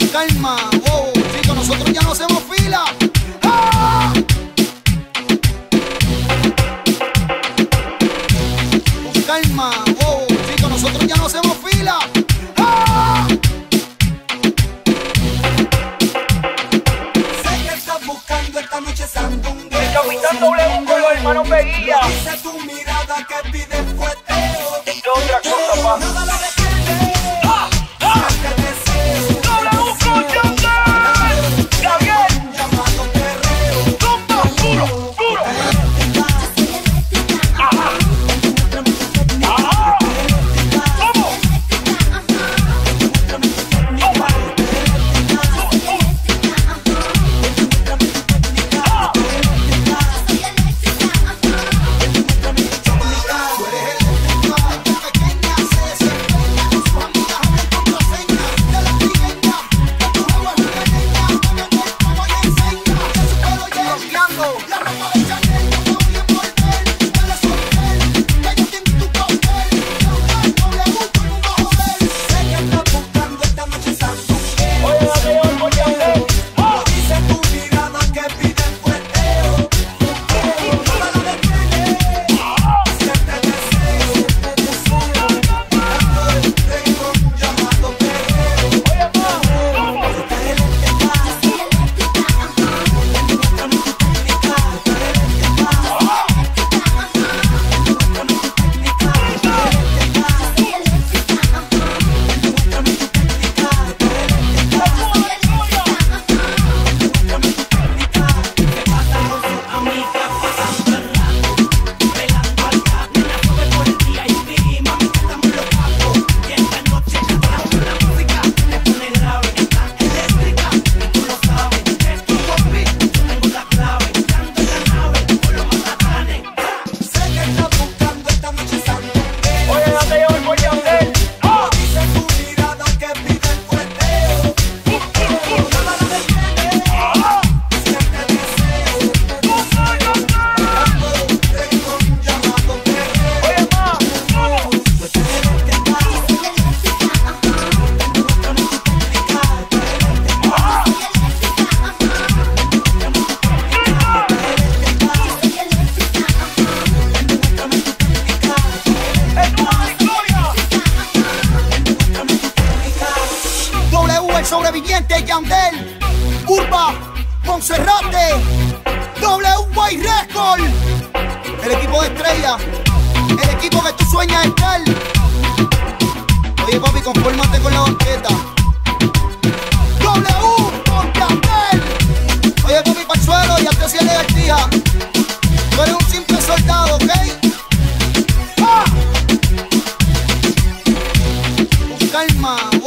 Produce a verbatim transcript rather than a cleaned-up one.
calma, oh, chicos, nosotros ya no hacemos fila. ¡Ah! Con calma, oh, chicos, nosotros ya no hacemos fila. ¡Ah! Sé que estás buscando esta noche sandungueo. El capitán W con los hermanos Peguilla. Dice tu mirada que pide fueteo. ¿Qué otra cosa, pa? Nada la detiene. ¡Ah! ¡Ah! Siente deseo. W con Yandel. Gabriel. Llamado perreo. ¡Zumba! ¡Duro! ¡Duro! ¡Ajá! ¡Ajá! ¡Vamos! Sobreviviente, Yandel, Urba, Monserrate, W Y Record, el equipo de estrella, el equipo que tú sueñas estar. Oye papi, confórmate con la banqueta. W con Yandel. Oye papi, pa'l suelo y hasta cien de García. Tú eres un simple soldado, ¿ok? ¡Ah! Con calma.